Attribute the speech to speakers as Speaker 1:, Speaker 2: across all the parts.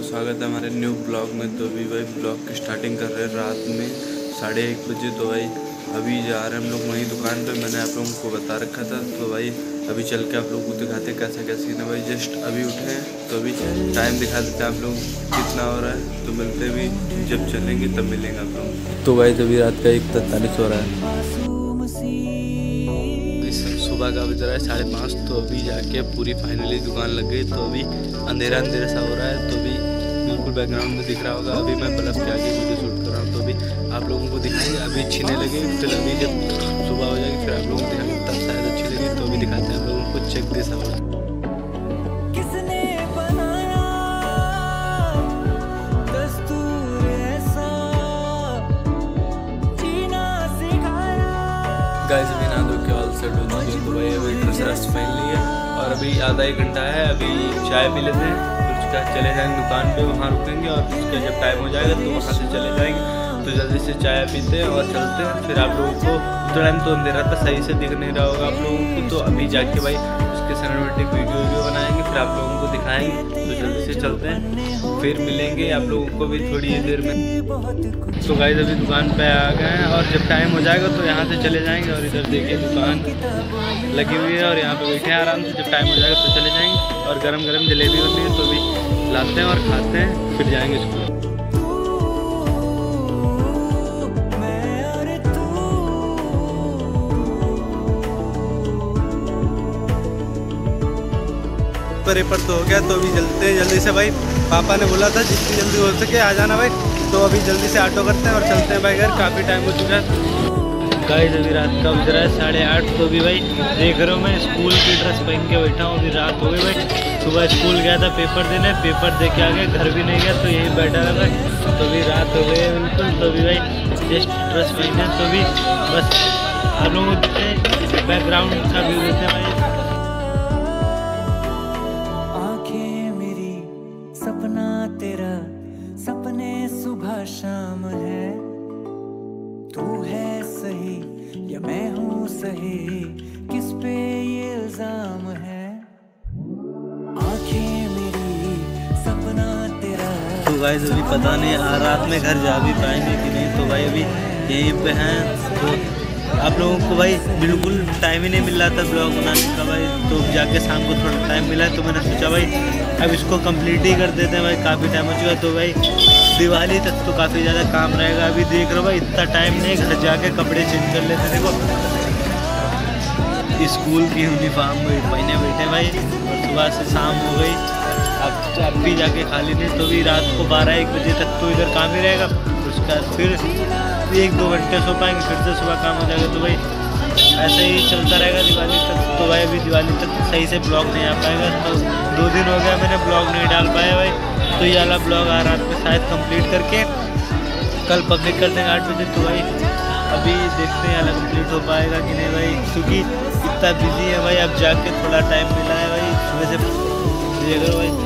Speaker 1: स्वागत है हमारे न्यू ब्लॉग में। तो अभी भाई ब्लॉग की स्टार्टिंग कर रहे हैं रात में 1:30 बजे। तो भाई अभी जा रहे हैं हम लोग वहीं दुकान पे, मैंने आप लोगों को बता रखा था। तो भाई अभी चल के आप लोगों को दिखाते कैसा क्या सीन है। भाई जस्ट अभी उठे हैं तो अभी टाइम दिखा देते हैं आप लोग कितना हो रहा है। तो मिलते भी जब चलेंगे तब मिलेंगे आप लोग। तो भाई अभी रात का 1:43 हो रहा है, सुबह का बज रहा है 5:30। तो अभी जाके पूरी फाइनली दुकान लग गई। तो अभी अंधेरा सा हो रहा है। तो अभी बिल्कुल बैकग्राउंड में दिख रहा होगा, अभी मैं बल्ब के आगे वीडियो शूट कर रहा हूँ। तो अभी आप लोगों को दिखाएंगे, अभी छीने लगे, फिर अभी जब सुबह हो जाएगी फिर आप लोगों को दिखाएंगे, तब शायद अच्छी लगी। तो अभी दिखाते हैं आप लोगों को, चेक दिस आउट। गाइस अभी नहा धो के ऑल सेट हो चुके हैं। तो भाई अभी ड्रेस पहन ली है और अभी आधा 1 घंटा है, अभी चाय पी लेते हैं, फिर उसका चले जाएंगे दुकान पे, वहाँ रुकेंगे और उसका जब टाइम हो जाएगा तो वहाँ से चले जाएंगे। तो जल्दी से चाय पीते हैं और चलते हैं। फिर आप लोगों को तो टाइम तो अंधेरा था, सही से दिख नहीं रहा होगा आप लोगों को। तो अभी जाके भाई उसके सिनेमैटिक वीडियो बनाएंगे, फिर आप लोगों को दिखाएंगे। तो जल्दी से चलते हैं, फिर मिलेंगे आप लोगों को भी थोड़ी देर में। तो गाइस अभी दुकान पे आ गए हैं और जब टाइम हो जाएगा तो यहाँ से चले जाएंगे। और इधर देखिए दुकान लगी हुई है और यहाँ पे बैठे हैं आराम से, जब टाइम हो जाएगा तो चले जाएंगे। और गरम गरम जलेबी होती है तो भी लाते हैं और खाते हैं, फिर जाएंगे स्कूल। पेपर तो हो गया, तो अभी जल्दी से भाई पापा ने बोला था जितनी जल्दी हो सके आ जाना भाई। तो अभी जल्दी से ऑटो करते हैं और चलते हैं भाई घर, काफ़ी टाइम हो चुका है। गाइस अभी रात का बज रहा है 8:30। तो अभी भाई देख रहे हो मैं स्कूल की ड्रेस पहन के बैठा हूँ। अभी रात हो गई भाई, सुबह स्कूल गया था पेपर देने, पेपर दे के आ गए, घर भी नहीं गया तो यही बैठा था भाई। तो अभी रात हो गई है बिल्कुल। तो अभी भाई जस्ट ड्रेस पहने, तो अभी बस आप लोगों को बैकग्राउंड का व्यू देते हैं भाई।
Speaker 2: सपना तेरा सपने सुबह शाम है, तू है सही या मैं हूँ सही, किस पे ये इल्जाम है, आंखें मेरी सपना तेरा।
Speaker 1: तो गाइस अभी पता नहीं रात में घर जा भी पाएंगे कि नहीं। तो भाई अभी यहीं पे हैं। तो आप लोगों को भाई बिल्कुल टाइम ही नहीं मिल रहा था ब्लॉग बनाने का भाई। तो जाके शाम को थोड़ा टाइम मिला तो मैंने सोचा भाई अब इसको कंप्लीट ही कर देते हैं भाई, काफ़ी टाइम हो चुका। तो भाई दिवाली तक तो काफ़ी ज़्यादा काम रहेगा। अभी देख रहे हो भाई इतना टाइम नहीं, घर जाके कपड़े चेंज कर लेते। देखो स्कूल की यूनिफॉर्म पहने बैठे भाई और सुबह से शाम हो गई। अब भी जाके खाली नहीं, तो भी रात को 12-1 बजे तक तो इधर काम ही रहेगा। उसका फिर 1-2 घंटे सो पाएंगे, फिर से सुबह काम हो जाएगा। तो भाई ऐसे ही चलता रहेगा दिवाली तक। तो भाई अभी दिवाली तक सही से ब्लॉग नहीं आ पाएगा। तो 2 दिन हो गया मैंने ब्लॉग नहीं डाल पाया भाई। तो ये वाला ब्लॉग आ रात में शायद कंप्लीट करके कल पब्लिक कर देंगे 8 बजे। तो भाई अभी देखते हैं वाला कंप्लीट हो पाएगा कि नहीं भाई, क्योंकि इतना बिजी है भाई। अब जाके थोड़ा टाइम मिला है भाई, सुबह से देख भाई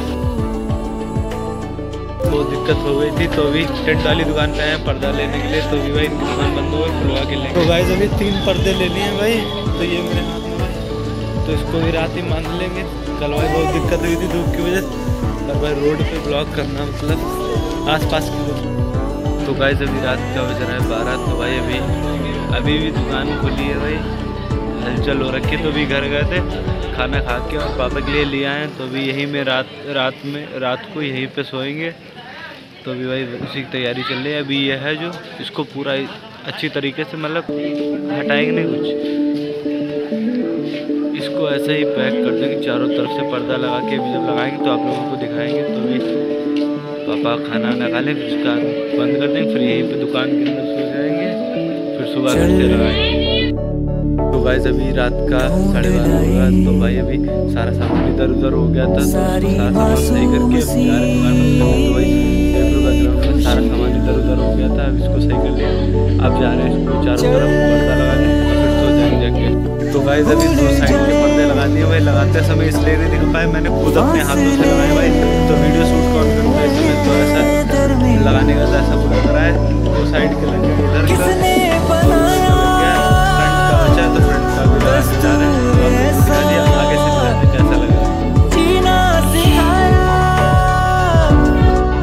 Speaker 1: बहुत दिक्कत हो गई थी। तो अभी टेंट वाली दुकान पे आए पर्दा लेने के लिए। तो अभी भाई इनकी दुकान बंद हो गई, खुलवा के लेंगे। तो गाइस अभी 3 पर्दे ले लिए हैं भाई। तो ये मेरे हाथ में भाई, तो इसको भी रात ही मान लेंगे। कल भाई बहुत दिक्कत हुई थी धूप की वजह से। और भाई रोड पे ब्लॉक करना मतलब आसपास की लोग। तो गाइस अभी रात का बज रहा है 12। तो भाई अभी भी दुकान खुली है भाई, हलचल हो रखी। तो अभी घर गए थे खाना खा के और पापा के लिए ले आए। तो अभी यहीं में रात को यहीं पे सोएंगे। तो अभी भाई उसी की तैयारी चल रही है। अभी यह है जो इसको पूरा अच्छी तरीके से मतलब हटाएंगे नहीं कुछ, इसको ऐसे ही पैक कर देंगे चारों तरफ से पर्दा लगा के। अभी जब लगाएंगे तो आप लोगों को दिखाएंगे। तो अभी पापा खाना ना खा लें, फिर उसका बंद कर देंगे, फिर यहीं पे दुकान के अंदर सो जाएंगे, फिर सुबह घर से लगाएंगे। तो गाइस अभी रात का 12:30 होगा। तो भाई अभी सारा सामान इधर उधर हो गया था, तो सारा सामान सही करके अभी जा रहे दुकान बंद करने। तो भाई सारा सामान इधर उधर हो गया था, अब इसको सही कर लिया। अब जा रहे हैं इसको चारों तरफ पर्दा लगाने और फिर सो जाएंगे जाके। तो गाइस अभी 2 साइड के पर्दे लगा दिए भाई। लगाते समय इसलिए नहीं दिख पाए, मैंने खुद अपने हाथों से लगाए भाई। तो वीडियो शूट कौन करता है समय, तो ऐसा लगाने का ऐसा बुरा करा है। 2 साइड के लगे इधर का फ्रंट का बचा है, तो फ्रंट का भी लगाने जा रहे हैं। आगे से कैसा लगा।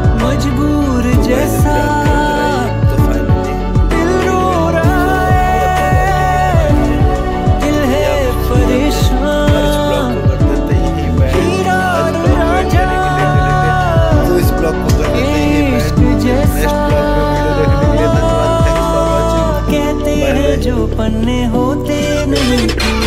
Speaker 2: पन्ने होते नहीं थे।